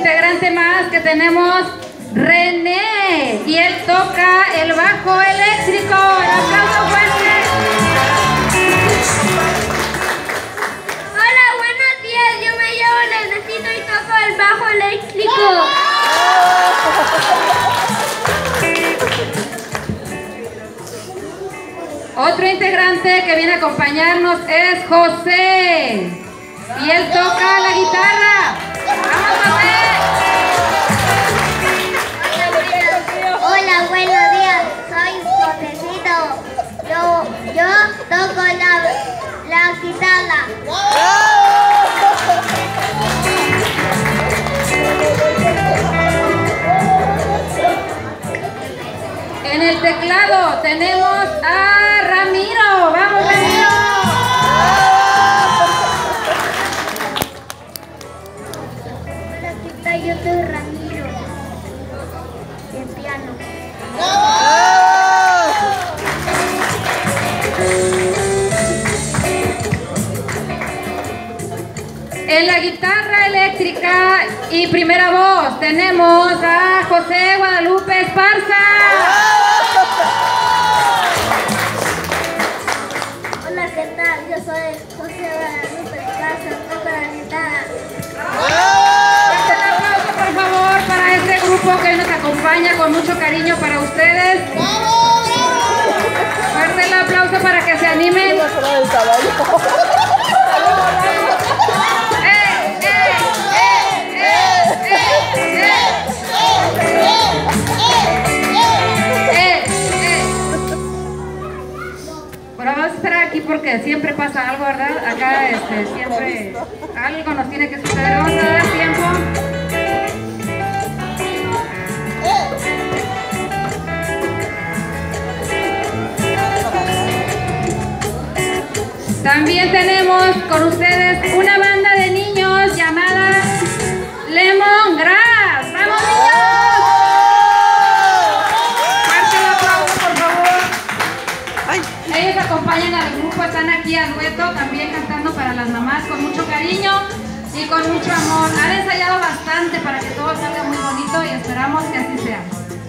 integrante más que tenemos, René, y él toca el bajo eléctrico. ¡Un aplauso fuerte! Hola, buenos días. Yo me llamo Leonecito y toco el bajo eléctrico. Otro integrante que viene a acompañarnos es José, y él toca la guitarra. ¡Vamos, José! Hola, buenos días. Soy Josecito. Yo toco la guitarra. En el teclado tenemos a Ramiro. ¡Vamos, Ramiro! Hola, ¿qué tal? Yo soy Ramiro. El piano. En la guitarra eléctrica y primera voz tenemos a José Guadalupe Esparza. Hola, ¿qué tal? Yo soy José Guadalupe Esparza, toco la guitarra. Fuerte el aplauso, por favor, para este grupo que nos acompaña con mucho cariño para ustedes. Fuerte el aplauso para que se animen. Bueno, vamos a esperar aquí porque siempre pasa algo, ¿verdad? Acá siempre algo nos tiene que suceder. Vamos a dar tiempo. También tenemos con ustedes una banda de niños llamada Lemongrass. ¡Vamos, niños! Fuerte el aplauso, por favor. Ellos acompañan al grupo, están aquí al dueto, también cantando para las mamás con mucho cariño y con mucho amor. Han ensayado bastante para que todo salga muy bonito y esperamos que así sea.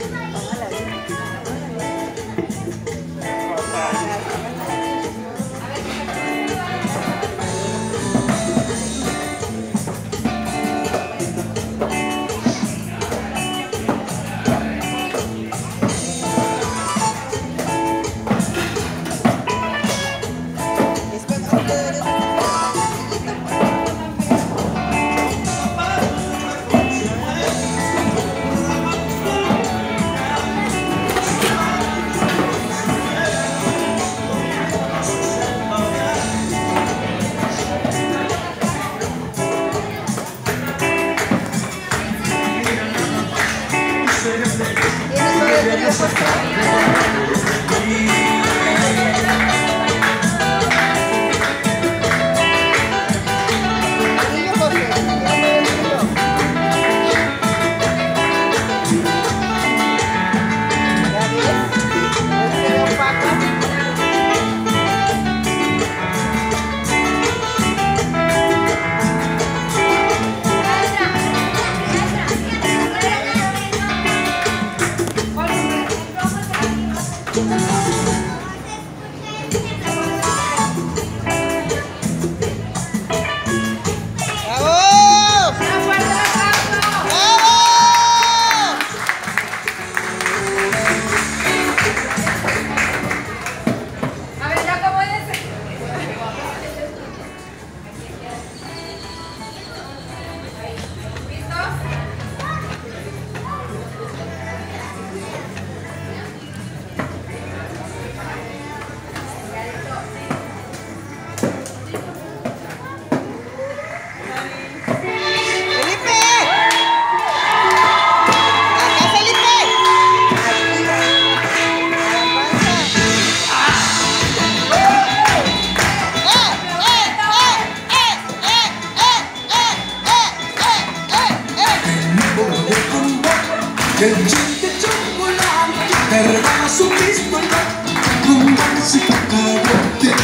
El chiste chocolate te regala su pistola con música caliente.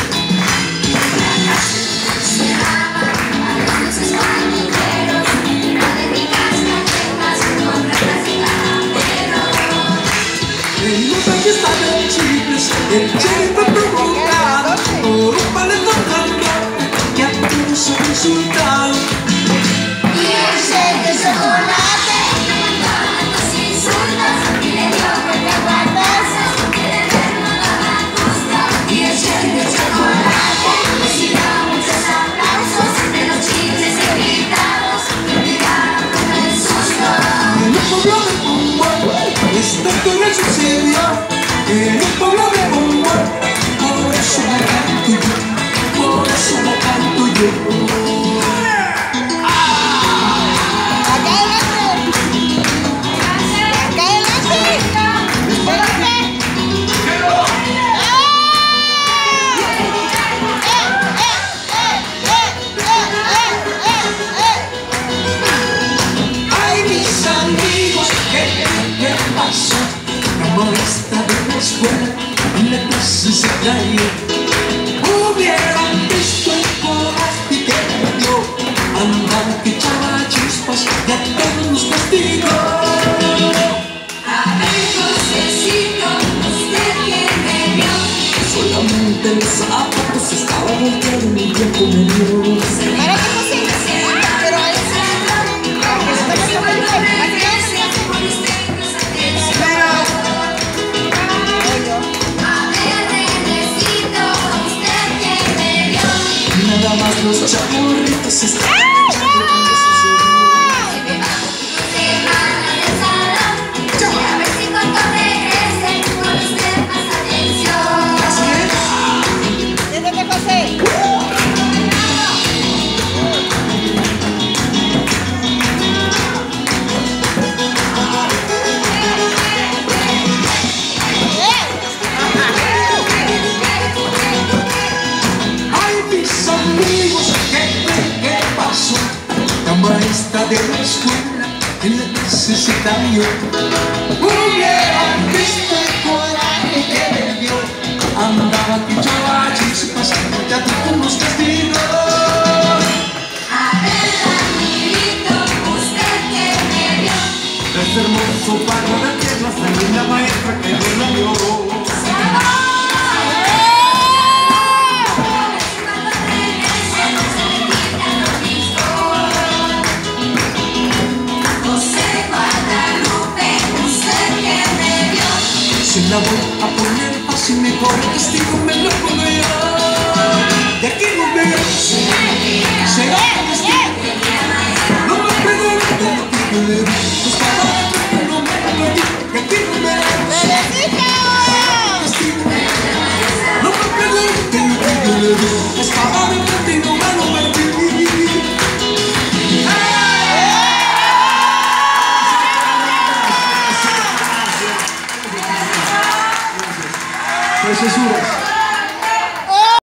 Se daban a las luces callejeros, no dedicaste siempre provocado por un paletón cambiante que a todos ha insultado. Y ese de chocolate le mandó tantos insultos y le dio que te aguantases, que de verlo no daba gusto. Y ese de chocolate recibió muchos aplausos de los chifles irritados que llegaron con el susto. En un pueblo de Pomboy esta historia sucedió. En un pueblo de Pomboy, por eso la canto yo, por eso la canto yo. Esta de la escuela en la clase se cayó. Hubieran visto el coraje que me dio, andaba que echaba chispas y a todos nos castigó. A ver, Josecito, ¿usted quién me vio? Solamente los zapatos estaban volteando y el tiempo me dio. Nada más los chamorritos estaban echando lo que sucedió. Se van al salón y a ver si cuando regresen con usted más atención. ¿Qué pasé? Maestra de la escuela en la clase se cayó. Hubieran visto el coraje que me dio, andaba que echaba chispas y a todos nos castigó. A ver, amiguito, ¿usted qué me vio? Es hermoso para la tierra, salió la maestra que me la dio. Se la voy a poner fácil, mejor el castigo me lo pongo yo. De aquí no veo, será el castigo. No me preguntes de lo que yo le di, pues para que no me perdí. De aquí no veo, será el castigo. No me preguntes de lo que yo le di, pues para que no me lo perdí. Preciosura.